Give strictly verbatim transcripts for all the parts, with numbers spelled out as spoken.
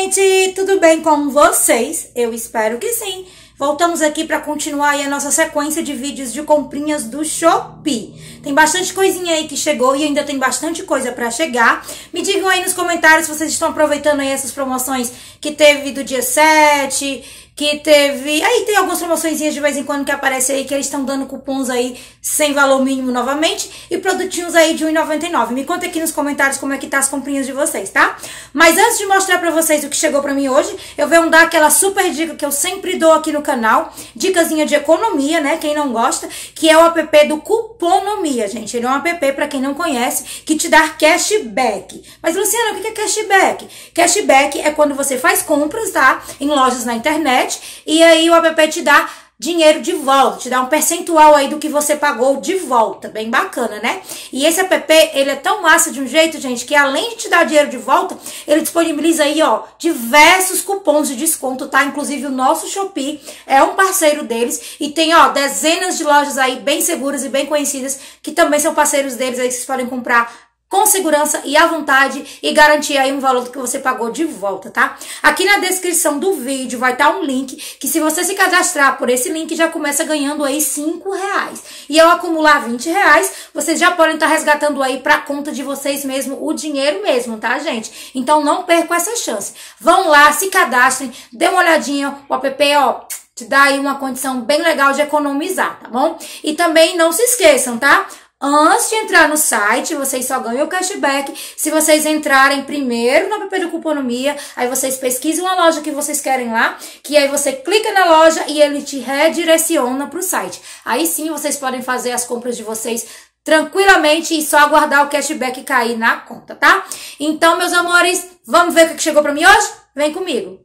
gente! Tudo bem com vocês? Eu espero que sim! Voltamos aqui para continuar aí a nossa sequência de vídeos de comprinhas do Shopee. Tem bastante coisinha aí que chegou e ainda tem bastante coisa para chegar. Me digam aí nos comentários se vocês estão aproveitando aí essas promoções que teve do dia sete, que teve... Aí tem algumas promoçõezinhas de vez em quando que aparece aí, que eles estão dando cupons aí sem valor mínimo novamente, e produtinhos aí de um real e noventa e nove centavos. Me conta aqui nos comentários como é que tá as comprinhas de vocês, tá? Mas antes de mostrar pra vocês o que chegou pra mim hoje, eu venho dar aquela super dica que eu sempre dou aqui no canal, dicasinha de economia, né? Quem não gosta, que é o app do Cuponomia, gente. Ele é um app, pra quem não conhece, que te dá cashback. Mas, Luciana, o que é cashback? Cashback é quando você faz compras, tá? Em lojas na internet, e aí o app te dá dinheiro de volta, te dá um percentual aí do que você pagou de volta, bem bacana, né? E esse app, ele é tão massa de um jeito, gente, que além de te dar dinheiro de volta, ele disponibiliza aí, ó, diversos cupons de desconto, tá? Inclusive o nosso Shopee é um parceiro deles e tem, ó, dezenas de lojas aí bem seguras e bem conhecidas que também são parceiros deles aí que vocês podem comprar com segurança e à vontade e garantir aí um valor que você pagou de volta, tá? Aqui na descrição do vídeo vai estar um link que se você se cadastrar por esse link já começa ganhando aí cinco reais. E ao acumular vinte reais, vocês já podem estar resgatando aí pra conta de vocês mesmo o dinheiro mesmo, tá, gente? Então não percam essa chance. Vão lá, se cadastrem, dê uma olhadinha, o app, ó, te dá aí uma condição bem legal de economizar, tá bom? E também não se esqueçam, tá? Antes de entrar no site, vocês só ganham o cashback se vocês entrarem primeiro no app do Cuponomia, aí vocês pesquisam a loja que vocês querem lá, que aí você clica na loja e ele te redireciona para o site. Aí sim vocês podem fazer as compras de vocês tranquilamente e só aguardar o cashback cair na conta, tá? Então, meus amores, vamos ver o que chegou para mim hoje? Vem comigo!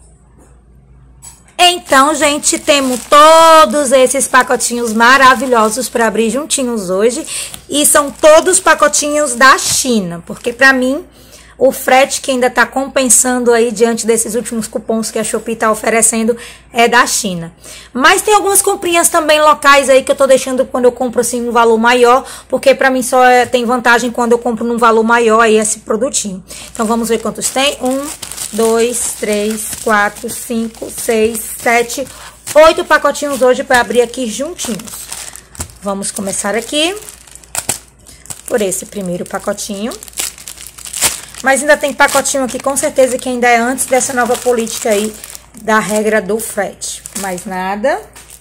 Então, gente, temos todos esses pacotinhos maravilhosos para abrir juntinhos hoje. E são todos pacotinhos da China, porque para mim o frete que ainda tá compensando aí diante desses últimos cupons que a Shopee tá oferecendo é da China. Mas tem algumas comprinhas também locais aí que eu tô deixando quando eu compro assim um valor maior, porque pra mim só é, tem vantagem quando eu compro num valor maior aí esse produtinho. Então vamos ver quantos tem. Um, dois, três, quatro, cinco, seis, sete, oito pacotinhos hoje para abrir aqui juntinhos. Vamos começar aqui por esse primeiro pacotinho. Mas ainda tem pacotinho aqui, com certeza, que ainda é antes dessa nova política aí da regra do frete. Mais nada.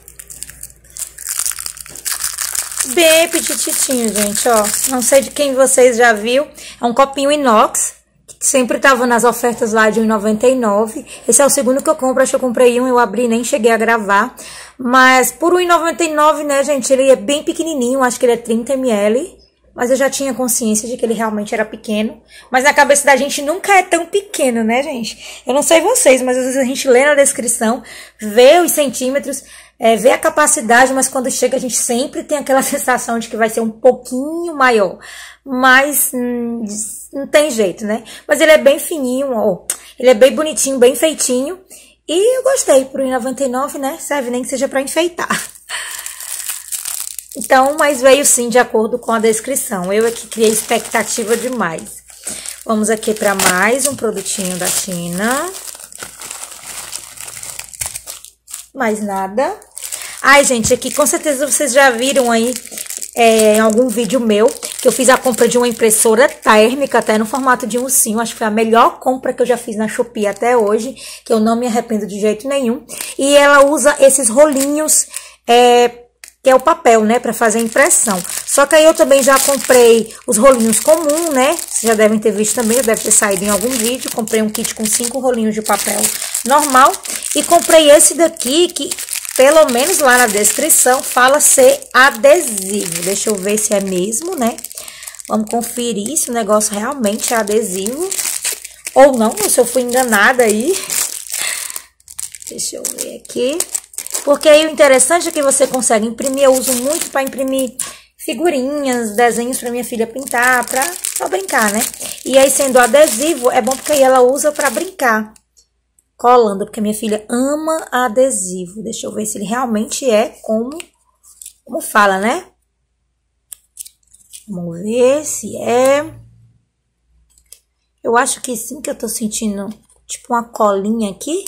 Bem petititinho, gente, ó. Não sei de quem vocês já viu. É um copinho inox, que sempre tava nas ofertas lá de um real e noventa e nove centavos. Esse é o segundo que eu compro, acho que eu comprei um, eu abri e nem cheguei a gravar. Mas por um real e noventa e nove centavos, né, gente, ele é bem pequenininho, acho que ele é trinta mililitros. Mas eu já tinha consciência de que ele realmente era pequeno. Mas na cabeça da gente nunca é tão pequeno, né, gente? Eu não sei vocês, mas às vezes a gente lê na descrição, vê os centímetros, é, vê a capacidade, mas quando chega a gente sempre tem aquela sensação de que vai ser um pouquinho maior. Mas hum, não tem jeito, né? Mas ele é bem fininho, ó. Ele é bem bonitinho, bem feitinho. E eu gostei, por um real e noventa e nove centavos, né? Serve nem que seja pra enfeitar. Então, mas veio sim de acordo com a descrição. Eu aqui criei expectativa demais. Vamos aqui para mais um produtinho da China. Mais nada. Ai, gente, aqui com certeza vocês já viram aí é, em algum vídeo meu que eu fiz a compra de uma impressora térmica, até no formato de um ursinho. Acho que foi a melhor compra que eu já fiz na Shopee até hoje, que eu não me arrependo de jeito nenhum. E ela usa esses rolinhos, é... que é o papel, né, para fazer impressão. Só que aí eu também já comprei os rolinhos comuns, né, vocês já devem ter visto também, deve ter saído em algum vídeo. Comprei um kit com cinco rolinhos de papel normal e comprei esse daqui que, pelo menos lá na descrição, fala ser adesivo. Deixa eu ver se é mesmo, né. Vamos conferir se o negócio realmente é adesivo ou não, se eu fui enganada aí. Deixa eu ver aqui. Porque aí o interessante é que você consegue imprimir, eu uso muito para imprimir figurinhas, desenhos para minha filha pintar, para só brincar, né? E aí sendo adesivo, é bom porque aí ela usa para brincar, colando, porque minha filha ama adesivo. Deixa eu ver se ele realmente é como, como fala, né? Vamos ver se é... Eu acho que sim, que eu tô sentindo tipo uma colinha aqui.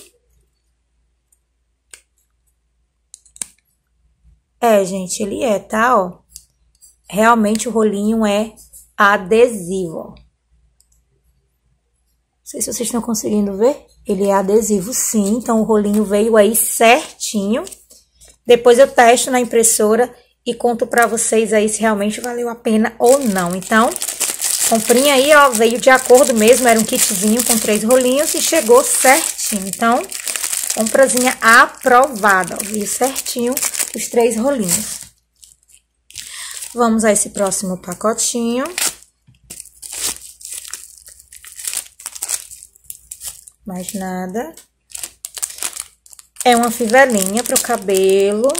É, gente, ele é, tá, ó. Realmente o rolinho é adesivo, ó. Não sei se vocês estão conseguindo ver. Ele é adesivo, sim. Então, o rolinho veio aí certinho. Depois eu testo na impressora e conto pra vocês aí se realmente valeu a pena ou não. Então, comprinha aí, ó, veio de acordo mesmo. Era um kitzinho com três rolinhos e chegou certinho. Então, comprazinha aprovada, ó. Veio certinho os três rolinhos. Vamos a esse próximo pacotinho. Mais nada. É uma fivelinha para o cabelo.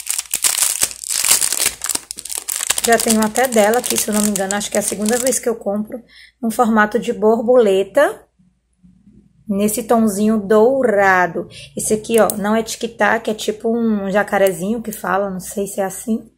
Já tenho até dela aqui, se eu não me engano. Acho que é a segunda vez que eu compro. No formato de borboleta. Nesse tomzinho dourado. Esse aqui, ó, não é tic-tac, é tipo um jacarezinho que fala. Não sei se é assim.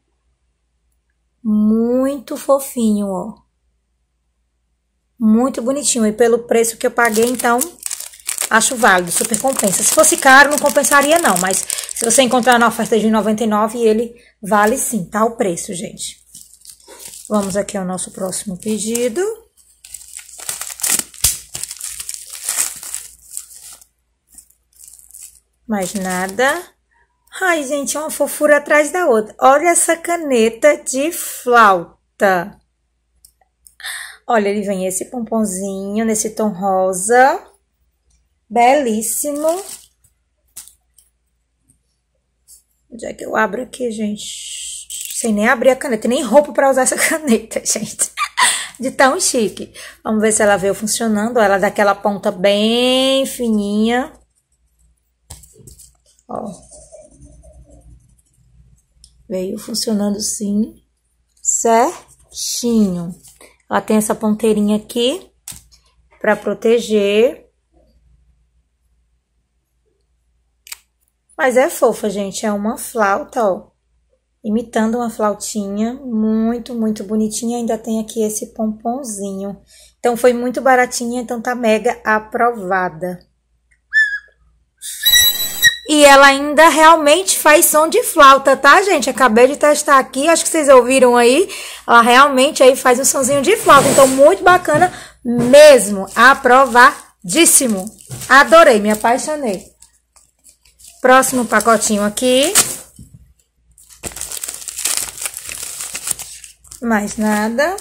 Muito fofinho, ó. Muito bonitinho. E pelo preço que eu paguei, então... acho válido, super compensa. Se fosse caro, não compensaria não, mas se você encontrar na oferta de noventa e nove, ele vale sim, tá? O preço, gente. Vamos aqui ao nosso próximo pedido. Mais nada. Ai, gente, uma fofura atrás da outra. Olha essa caneta de flauta. Olha, ele vem esse pomponzinho nesse tom rosa. Belíssimo. Onde é que eu abro aqui, gente? Sem nem abrir a caneta. Nem roupa pra usar essa caneta, gente. De tão chique. Vamos ver se ela veio funcionando. Ela é daquela ponta bem fininha. Ó. Veio funcionando sim. Certinho. Ela tem essa ponteirinha aqui. Pra proteger. Mas é fofa, gente. É uma flauta, ó. Imitando uma flautinha. Muito, muito bonitinha. Ainda tem aqui esse pomponzinho. Então, foi muito baratinha. Então, tá mega aprovada. E ela ainda realmente faz som de flauta, tá, gente? Acabei de testar aqui. Acho que vocês ouviram aí. Ela realmente aí faz um sonzinho de flauta. Então, muito bacana mesmo. Aprovadíssimo. Adorei, me apaixonei. Próximo pacotinho aqui. Mais nada.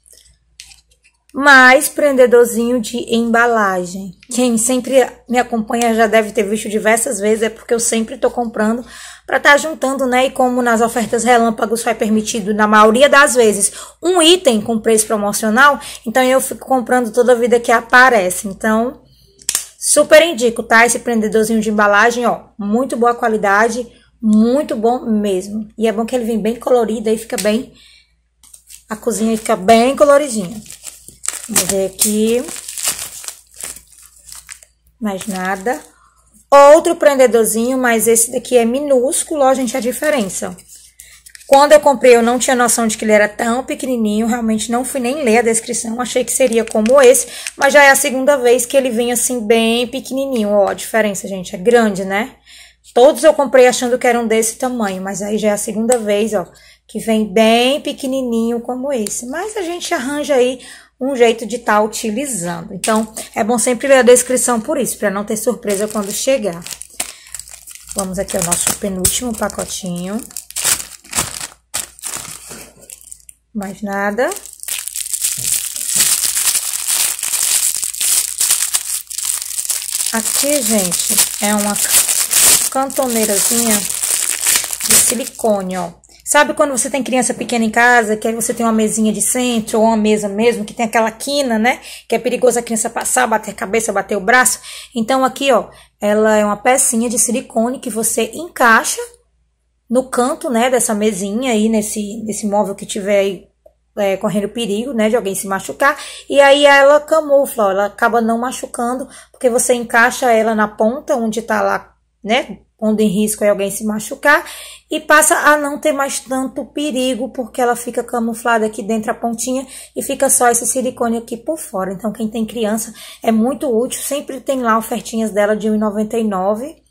Mais prendedorzinho de embalagem. Quem sempre me acompanha já deve ter visto diversas vezes. É porque eu sempre tô comprando pra estar juntando, né? E como nas ofertas relâmpagos foi permitido, na maioria das vezes, um item com preço promocional. Então, eu fico comprando toda vida que aparece. Então... super indico, tá? Esse prendedorzinho de embalagem, ó, muito boa qualidade, muito bom mesmo. E é bom que ele vem bem colorido, aí fica bem... a cozinha fica bem coloridinha. Vamos ver aqui. Mais nada. Outro prendedorzinho, mas esse daqui é minúsculo, ó, gente, a diferença. Quando eu comprei, eu não tinha noção de que ele era tão pequenininho, realmente não fui nem ler a descrição, achei que seria como esse, mas já é a segunda vez que ele vem assim bem pequenininho, ó, a diferença, gente, é grande, né? Todos eu comprei achando que eram desse tamanho, mas aí já é a segunda vez, ó, que vem bem pequenininho como esse, mas a gente arranja aí um jeito de estar utilizando. Então, é bom sempre ler a descrição por isso, para não ter surpresa quando chegar. Vamos aqui ao nosso penúltimo pacotinho. Mais nada. Aqui, gente, é uma cantoneirazinha de silicone, ó. Sabe quando você tem criança pequena em casa, que aí você tem uma mesinha de centro, ou uma mesa mesmo, que tem aquela quina, né? Que é perigoso a criança passar, bater a cabeça, bater o braço. Então, aqui, ó, ela é uma pecinha de silicone que você encaixa no canto, né, dessa mesinha aí, nesse, nesse móvel que tiver aí é, correndo perigo, né, de alguém se machucar. E aí ela camufla, ó, ela acaba não machucando, porque você encaixa ela na ponta, onde tá lá, né, pondo em risco aí alguém se machucar. E passa a não ter mais tanto perigo, porque ela fica camuflada aqui dentro a pontinha e fica só esse silicone aqui por fora. Então, quem tem criança é muito útil. Sempre tem lá ofertinhas dela de um real e noventa e nove centavos.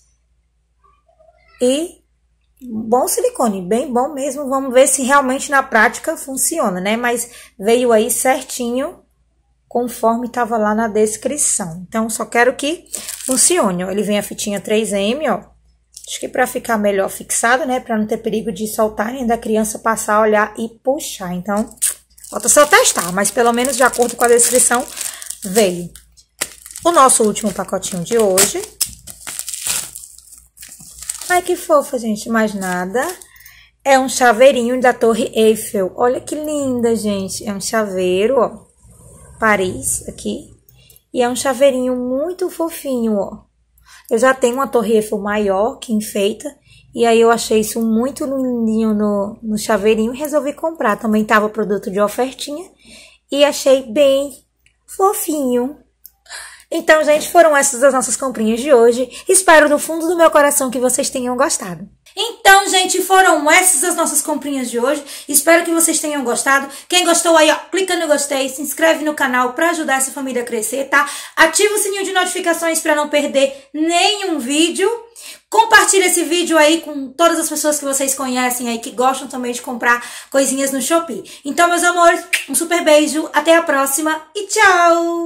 E bom silicone, bem bom mesmo. Vamos ver se realmente na prática funciona, né? Mas veio aí certinho, conforme estava lá na descrição. Então, só quero que funcione, ó. Ele vem a fitinha três M, ó. Acho que pra ficar melhor fixado, né? Pra não ter perigo de soltar nem da criança passar, olhar e puxar. Então, falta só testar, mas pelo menos de acordo com a descrição, veio. O nosso último pacotinho de hoje. Ai, que fofa, gente. Mais nada. É um chaveirinho da Torre Eiffel. Olha que linda, gente. É um chaveiro, ó. Paris, aqui. E é um chaveirinho muito fofinho, ó. Eu já tenho uma Torre Eiffel maior, que enfeita. E aí eu achei isso muito lindinho no, no chaveirinho e resolvi comprar. Também tava produto de ofertinha. E achei bem fofinho. Então, gente, foram essas as nossas comprinhas de hoje. Espero do fundo do meu coração que vocês tenham gostado. Então, gente, foram essas as nossas comprinhas de hoje. Espero que vocês tenham gostado. Quem gostou aí, ó, clica no gostei, se inscreve no canal pra ajudar essa família a crescer, tá? Ativa o sininho de notificações pra não perder nenhum vídeo. Compartilha esse vídeo aí com todas as pessoas que vocês conhecem aí, que gostam também de comprar coisinhas no Shopee. Então, meus amores, um super beijo, até a próxima e tchau!